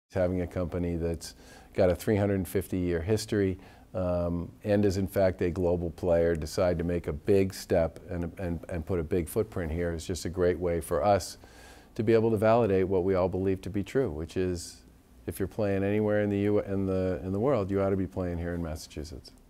Having a company that's got a 350-year history and is in fact a global player decide to make a big step and put a big footprint here is just a great way for us to be able to validate what we all believe to be true, which is if you're playing anywhere in the world, you ought to be playing here in Massachusetts.